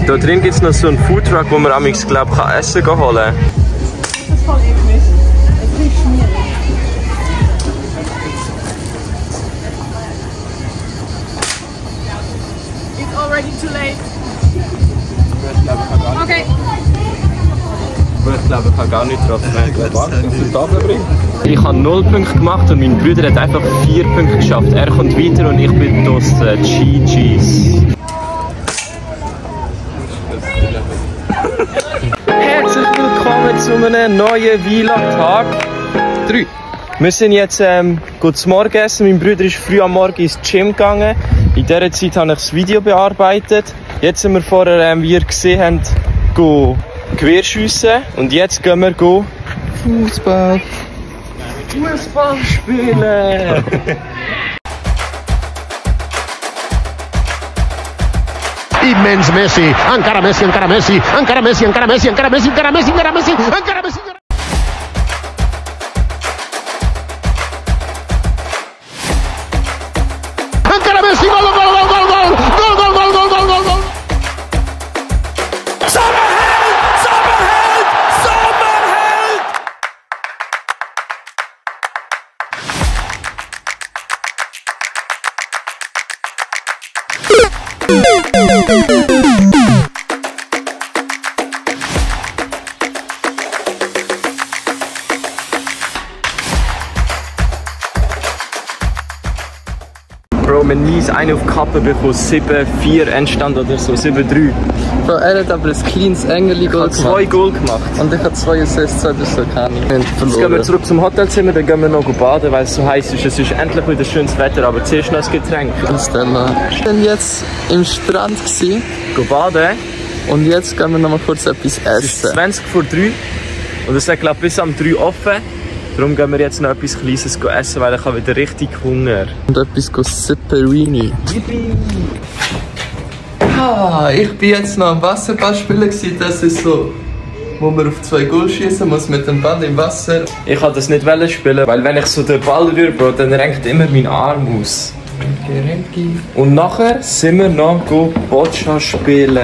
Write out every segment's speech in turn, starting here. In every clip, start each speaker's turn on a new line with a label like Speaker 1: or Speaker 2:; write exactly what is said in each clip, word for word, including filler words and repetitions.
Speaker 1: Da drin gibt es noch so einen Foodtruck, wo man amigs glaub kann Essen gehen holen.
Speaker 2: Das kann ich nicht. Das ist schmierig. It's already too late. Okay.
Speaker 1: Ich glaube, ich habe gar nicht drauf Ich habe null Punkte gemacht und mein Bruder hat einfach vier Punkte geschafft. Er kommt weiter und ich bin toastet. G Gs. Herzlich willkommen zu einem neuen Vlog-Tag drei. Wir sind jetzt ähm, zum Morgen essen. Mein Bruder ist früh am Morgen ins Gym gegangen. In dieser Zeit habe ich das Video bearbeitet. Jetzt sind wir vorher, ähm, wie ihr gesehen habt, go Querschiessen. Und jetzt gehen wir go Fußball. Fußball spielen!
Speaker 3: Immens Messi, encara Messi, encara Messi, encara Messi, encara Messi, encara Messi, encara Messi, encara Messi, encara Messi. Encara Messi, gol, gol, gol, gol, gol, gol, gol, gol, gol, gol, gol, gol.
Speaker 1: Sommerheld! Sommerheld! Sommerheld! Bro, wir nie eine auf die Kappe bekommen, sieben vier Endstand oder so, sieben drei.
Speaker 4: Bro, er hat aber ein kleines Engeli-Goal gemacht.
Speaker 1: Zwei Goal gemacht.
Speaker 4: Und ich habe zwei Assists oder so, keine Ahnung.
Speaker 1: Jetzt gehen wir zurück zum Hotelzimmer, dann gehen wir noch baden, weil es so heiß ist. Es ist endlich wieder schönes Wetter, aber zuerst noch ein Getränk.
Speaker 4: Stella. Wir waren jetzt im Strand gewesen,
Speaker 1: Gehen baden.
Speaker 4: und jetzt gehen wir noch mal kurz etwas
Speaker 1: Es ist
Speaker 4: essen.
Speaker 1: zwanzig vor drei und es ist glaube bis am drei offen. Darum gehen wir jetzt noch etwas Kleines essen, weil ich habe wieder richtig Hunger.
Speaker 4: Und etwas Sipperini. Ah, ich bin jetzt noch am Wasserball spielen gewesen. Das ist so, wo man auf zwei Goal schießen muss mit dem Ball im Wasser.
Speaker 1: Ich wollte das nicht spielen, weil wenn ich so den Ball rühre, Bro, dann renkt immer mein Arm aus. Und nachher sind wir noch go Boccia spielen.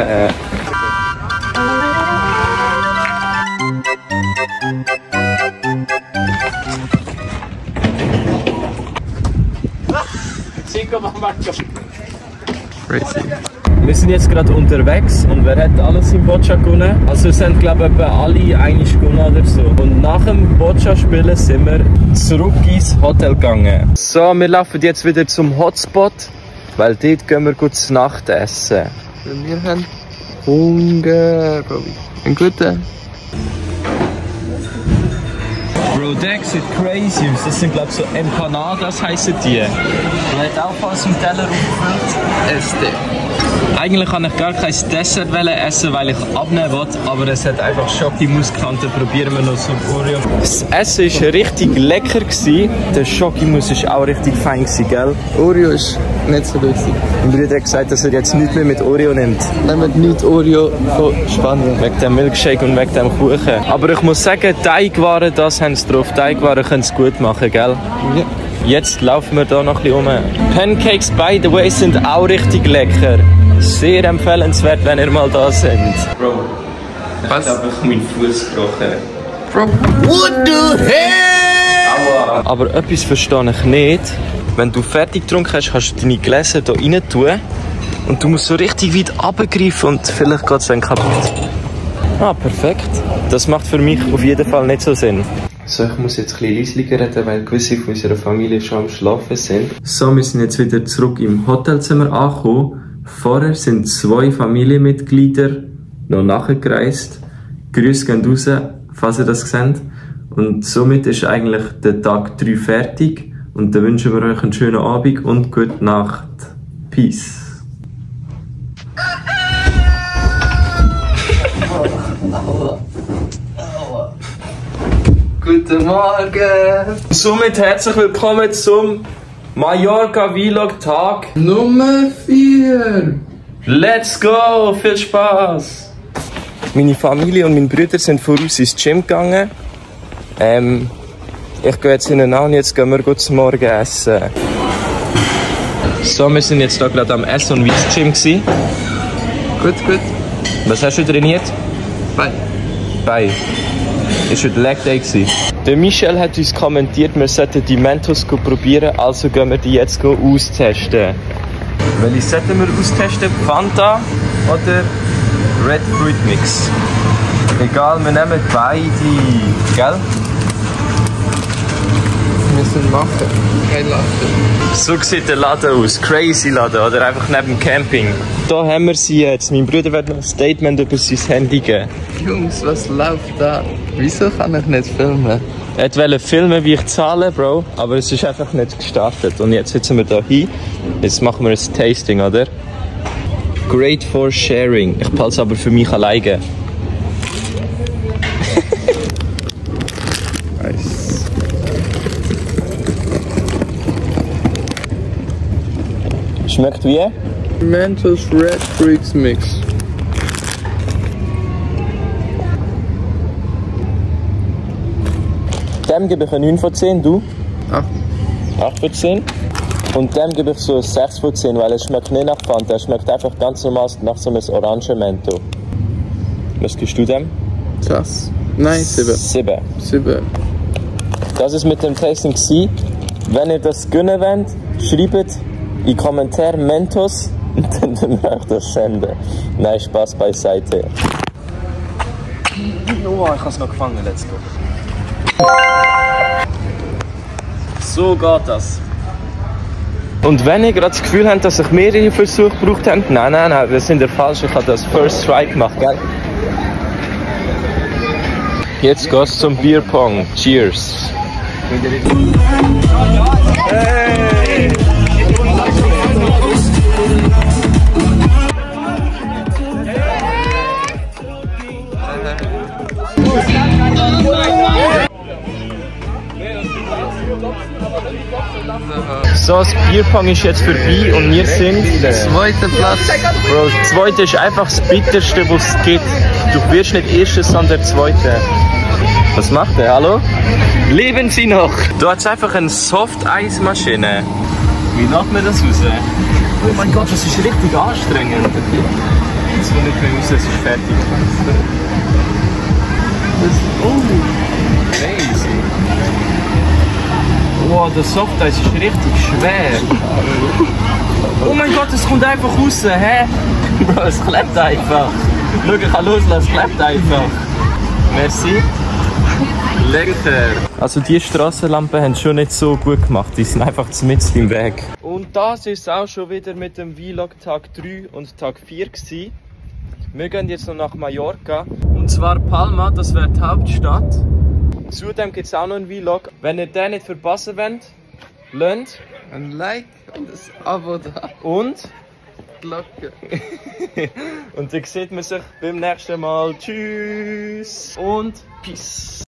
Speaker 4: Crazy.
Speaker 1: Wir sind jetzt gerade unterwegs und wer hat alles im Boccia gewonnen? Also es sind glaube ich etwa alle einig gewonnen oder so. Und nach dem Boccia spielen sind wir zurück ins Hotel gegangen. So, wir laufen jetzt wieder zum Hotspot, weil dort gehen wir gut zu Nacht essen.
Speaker 4: Wir haben Hunger, Bro. Ein guter.
Speaker 1: Bro, der sieht crazy aus. Das sind glaube ich so Empanadas heissen die. Du hast auch aus dem Teller aufgefüllt.
Speaker 4: S D.
Speaker 1: Eigentlich kann ich gar kein Dessert essen, weil ich abnehmen will, aber es hat einfach Schokimusskante. Probieren wir noch so Oreo. Das Essen war richtig lecker. Der Schokimus war auch richtig fein, gell?
Speaker 4: Oreo ist nicht so lustig.
Speaker 1: Mein Bruder hat gesagt, dass er jetzt nichts mehr mit Oreo nimmt.
Speaker 4: Nehmt nicht Oreo von Spanien.
Speaker 1: Wegen dem Milkshake und wegen dem Kuchen. Aber ich muss sagen, Teigwaren, das haben sie drauf. Teigwaren können es gut machen, gell?
Speaker 4: Ja.
Speaker 1: Jetzt laufen wir hier noch ein bisschen rum. Pancakes, by the way, sind auch richtig lecker. Sehr empfehlenswert, wenn ihr mal da seid. Bro, ich
Speaker 4: Was?
Speaker 1: glaube, ich habe meinen Fuß gebrochen.
Speaker 4: Bro.
Speaker 3: What the hell?
Speaker 1: Aua. Aber etwas verstehe ich nicht. Wenn du fertig getrunken hast, kannst du deine Gläser hier rein tun. Und du musst so richtig weit runtergreifen und vielleicht geht es dann kaputt. Ah, perfekt. Das macht für mich auf jeden Fall nicht so Sinn. So, ich muss jetzt ein bisschen leiser reden, weil gewisse von unserer Familie schon am Schlafen sind. So, wir sind jetzt wieder zurück im Hotelzimmer angekommen. Vorher sind zwei Familienmitglieder noch nachgereist. Grüße gehen raus, falls ihr das seht. Und somit ist eigentlich der Tag drei fertig. Und dann wünschen wir euch einen schönen Abend und gute Nacht. Peace.
Speaker 4: Guten Morgen!
Speaker 1: Somit herzlich willkommen zum Mallorca Vlog Tag
Speaker 4: Nummer vier!
Speaker 1: Let's go! Viel Spaß! Meine Familie und mein Bruder sind voraus ins Gym gegangen. Ähm, ich gehe jetzt ihnen an und jetzt gehen wir gut zum Morgen essen. So, wir sind jetzt hier gerade am Essen und wie das Gym gewesen.
Speaker 4: Gut, gut.
Speaker 1: Was hast du trainiert?
Speaker 4: Bein.
Speaker 1: Bein. Es war Leg Day. Der Michel hat uns kommentiert, wir sollten die Mentos probieren, also gehen wir die jetzt austesten. Welche sollten wir austesten? Fanta oder Red Fruit Mix? Egal, wir nehmen beide, gell?
Speaker 4: Wir müssen machen. Kein Laden.
Speaker 1: So sieht der Laden aus. Crazy Laden, oder einfach neben dem Camping. Da haben wir sie jetzt. Mein Bruder wird noch ein Statement über sein Handy geben.
Speaker 4: Jungs, was läuft da? Wieso kann ich nicht filmen?
Speaker 1: Er wollte filmen, wie ich zahle, Bro, aber es ist einfach nicht gestartet. Und jetzt sitzen wir hier hin. Jetzt machen wir ein Tasting, oder? Great for sharing. Ich behalte es aber für mich alleine.
Speaker 4: Nice.
Speaker 1: Schmeckt wie?
Speaker 4: Mentos Red Freaks Mix.
Speaker 1: Dem gebe ich eine neun von zehn, du?
Speaker 4: acht.
Speaker 1: acht von zehn. Und dem gebe ich so eine sechs von zehn, weil es schmeckt nicht nach Fanta, es schmeckt einfach ganz normal nach so einem Orange-Mento. Was gibst du dem?
Speaker 4: Das. Nein, sieben.
Speaker 1: sieben.
Speaker 4: sieben.
Speaker 1: Das ist mit dem Tasting gewesen. Wenn ihr das gönnen wollt, schreibt in die Kommentare Mentos und dann können wir euch das senden. Nein, Spaß beiseite. Oh, ich habe es noch gefangen, let's go. So geht das. Und wenn ihr gerade das Gefühl habt, dass ich mehrere Versuche gebraucht habe, nein, nein, nein, wir sind der falsch. Ich habe das First Try gemacht, gell? Jetzt geht's zum Bierpong. Cheers. Hey! So, das Bierpong ist jetzt vorbei und wir sind...
Speaker 4: Zweiter Platz.
Speaker 1: Bro, das zweite ist einfach das bitterste, was es gibt. Du wirst nicht erster, sondern zweiter. Was macht er? Hallo? Leben Sie noch? Du hast einfach eine Soft-Eismaschine. Wie macht man das raus? Oh mein Gott, das ist richtig anstrengend. Jetzt will ich mehr raus, es ist fertig. Das, oh, crazy. Wow, das Softeis ist richtig schwer. Oh mein Gott, es kommt einfach raus, hä? Bro, es klebt einfach. Schau, ich kann loslassen, es klebt einfach. Merci. Lecker. Also die Strassenlampen haben es schon nicht so gut gemacht, die sind einfach mitten im Weg. Und das ist auch schon wieder mit dem Vlog Tag drei und Tag vier gewesen. Wir gehen jetzt noch nach Mallorca. Und zwar Palma, das wäre die Hauptstadt. Zudem gibt es auch noch einen Vlog. Wenn ihr den nicht verpassen wollt, lasst
Speaker 4: Ein Like und ein Abo da.
Speaker 1: und
Speaker 4: Glocke.
Speaker 1: und dann sieht man sich beim nächsten Mal. Tschüss und Peace.